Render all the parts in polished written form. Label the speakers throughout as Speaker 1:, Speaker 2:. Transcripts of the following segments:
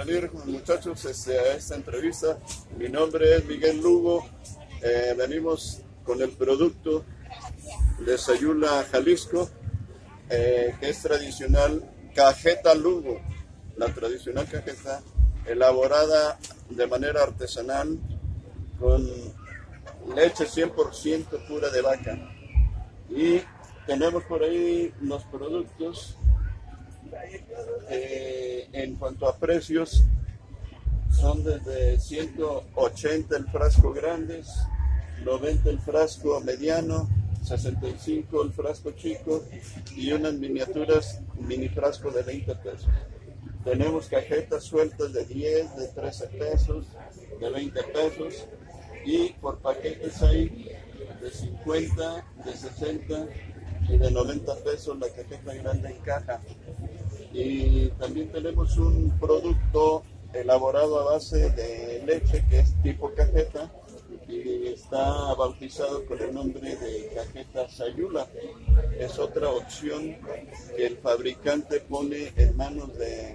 Speaker 1: venir, muchachos, a esta entrevista. Mi nombre es Miguel Lugo. Venimos con el producto de Sayula, Jalisco, que es tradicional cajeta Lugo. La tradicional cajeta elaborada de manera artesanal con leche 100% pura de vaca. Y tenemos por ahí los productos. En cuanto a precios, son desde 180 el frasco grande, 90 el frasco mediano, 65 el frasco chico y unas miniaturas mini frasco de 20 pesos. Tenemos cajetas sueltas de 10, de 13 pesos, de 20 pesos y por paquetes hay de 50, de 60 y de 90 pesos la cajeta grande en caja. Y también tenemos un producto elaborado a base de leche que es tipo cajeta y está bautizado con el nombre de cajeta Sayula. Es otra opción que el fabricante pone en manos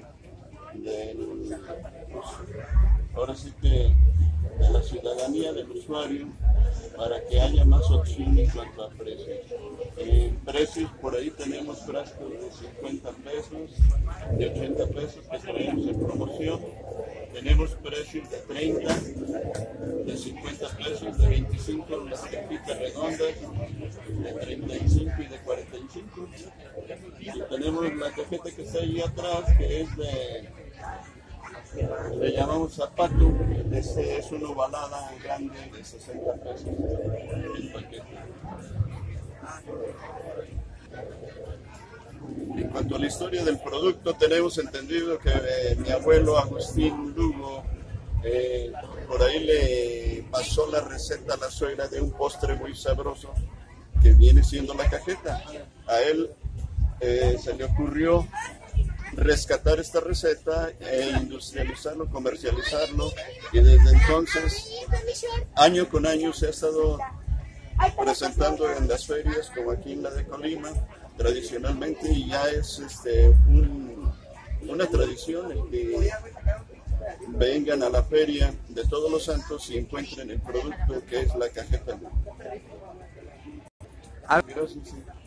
Speaker 1: ahora sí que de la ciudadanía, del usuario, para que haya más opción en cuanto a precios. En precios, por ahí tenemos frascos de 50 pesos, de 80 pesos que traemos en promoción. Tenemos precios de 30, de 50 pesos, de 25 las cajitas redondas, de 35 y de 45. Y tenemos la cajeta que está ahí atrás, que es le llamamos zapato. Este es una ovalada grande de 60 pesos el paquete. En cuanto a la historia del producto, tenemos entendido que mi abuelo Agustín Lugo por ahí le pasó la receta a la suegra de un postre muy sabroso que viene siendo la cajeta. A él se le ocurrió rescatar esta receta e industrializarlo, comercializarlo, y desde entonces, año con año, se ha estado presentando en las ferias, como aquí en la de Colima, tradicionalmente, y ya es una tradición el que vengan a la feria de Todos los Santos y encuentren el producto que es la cajeta. Gracias.